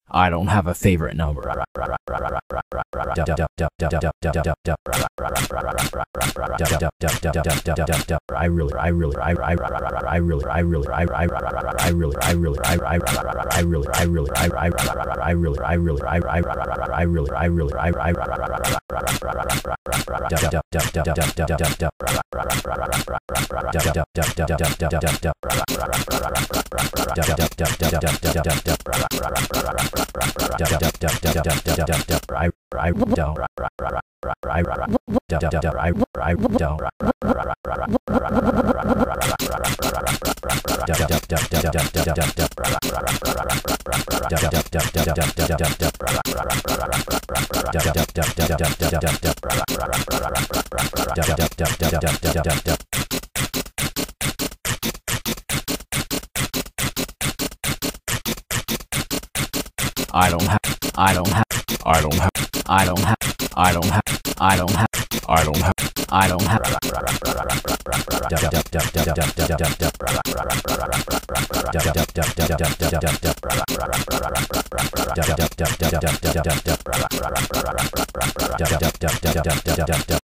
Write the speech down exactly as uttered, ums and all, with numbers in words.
I don't have a favorite number. I really, I really, I really, I really, I really, I really, I really, I really, I really, I really, I really, I really, I really, I really, I don't have, I don't have, I don't have, I don't have, I don't have, I don't have, I don't have, I don't have, I don't have.